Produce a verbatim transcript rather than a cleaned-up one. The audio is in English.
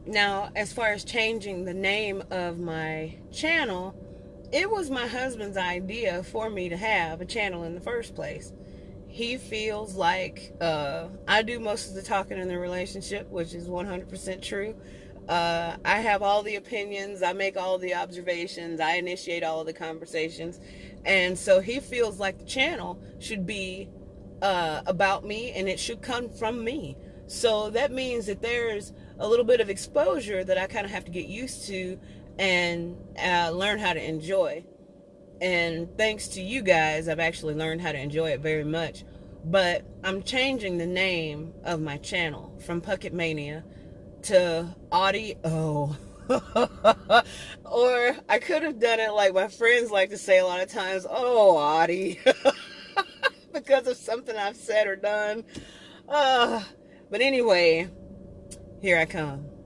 Now, as far as changing the name of my channel, it was my husband's idea for me to have a channel in the first place. He feels like uh, I do most of the talking in the relationship, which is one hundred percent true. Uh, I have all the opinions, I make all the observations, I initiate all of the conversations. And so he feels like the channel should be uh, about me and it should come from me. So that means that there's a little bit of exposure that I kind of have to get used to and uh, learn how to enjoy. And thanks to you guys, I've actually learned how to enjoy it very much. But I'm changing the name of my channel from Puckett Mania to Audio. Or I could have done it like my friends like to say a lot of times, oh, Audie, because of something I've said or done. Uh, but anyway, here I come.